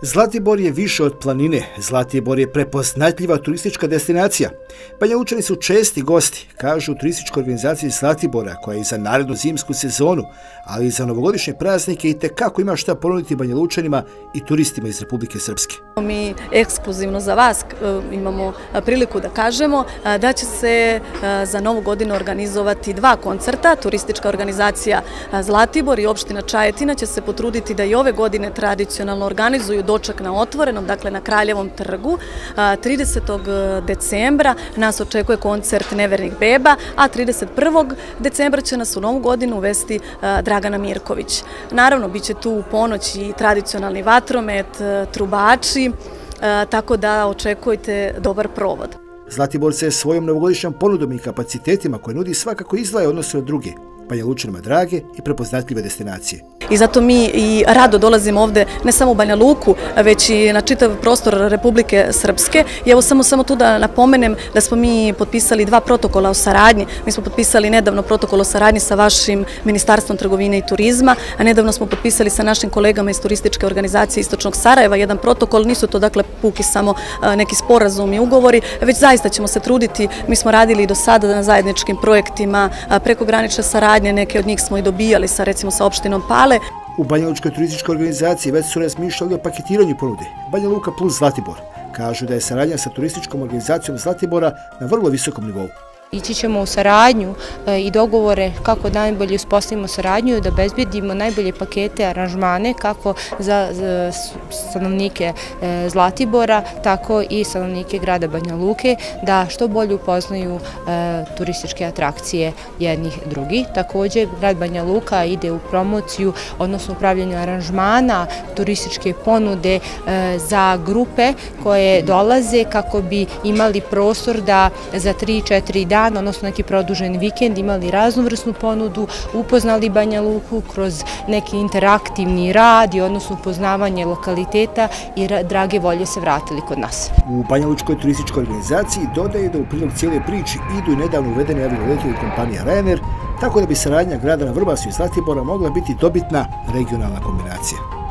Zlatibor je više od planine. Zlatibor je prepoznatljiva turistička destinacija. Banjalučani su česti gosti, kažu u turističkoj organizaciji Zlatibora, koja i za narednu zimsku sezonu, ali i za novogodišnje praznike itekako ima šta ponuditi Banjalučanima i turistima iz Republike Srpske. Mi ekskluzivno za vas imamo priliku da kažemo da će se za novu godinu organizovati 2 koncerta. Turistička organizacija Zlatibor i opština Čajetina će se potruditi da i ove godine tradicionalno organizuju doček na otvorenom, dakle na Kraljevom trgu. 30. decembra nas očekuje koncert Nevernih beba, a 31. decembra će nas u novu godinu uvesti Dragana Mirković. Naravno, bit će tu u ponoć i tradicionalni vatromet, trubači, tako da očekujte dobar provod. Zlatibor se svojom novogodišnjom ponudom i kapacitetima koje nudi svakako izdvaja odnosno od druge, Banjalučanima drage i prepoznatljive destinacije. I zato mi i rado dolazimo ovde ne samo u Banja Luku, već i na čitav prostor Republike Srpske. I evo samo tu da napomenem da smo mi potpisali 2 protokola o saradnji. Mi smo potpisali nedavno protokol o saradnji sa vašim Ministarstvom trgovine i turizma, a nedavno smo potpisali sa našim kolegama iz turističke organizacije Istočnog Sarajeva jedan protokol. Nisu to dakle puki samo neki sporazumi i ugovori, već zaista ćemo se truditi. Mi smo radili do sada na zajedničkim projektima prekogranične saradnje, neke od njih smo i dobijali recimo sa opštinom Pale. U Banjalučkoj turističkoj organizaciji već su razmišljali o paketiranju ponude Banja Luka plus Zlatibor. Kažu da je saradnja sa turističkom organizacijom Zlatibora na vrlo visokom nivou. Ići ćemo u saradnju i dogovore kako najbolje uspostavimo saradnju, da obezbedimo najbolje pakete, aranžmane kako za stanovnike Zlatibora, tako i stanovnike grada Banja Luke, da što bolje upoznaju turističke atrakcije jednih drugih. Također, grad Banja Luka ide u promociju, odnosno upravljanje aranžmana, turističke ponude za grupe koje dolaze kako bi imali prostor da za 3-4 dana, odnosno neki produženi vikend, imali raznovrsnu ponudu, upoznali Banja Luku kroz neki interaktivni rad i odnosno upoznavanje lokaliteta i drage volje se vratili kod nas. U Banjalučkoj turističkoj organizaciji dodaju da u prilog cijele priči idu i nedavno uvedene avioletovi kompanija Ryanair, tako da bi saradnja grada na Vrbasu i Zlatibora mogla biti dobitna regionalna kombinacija.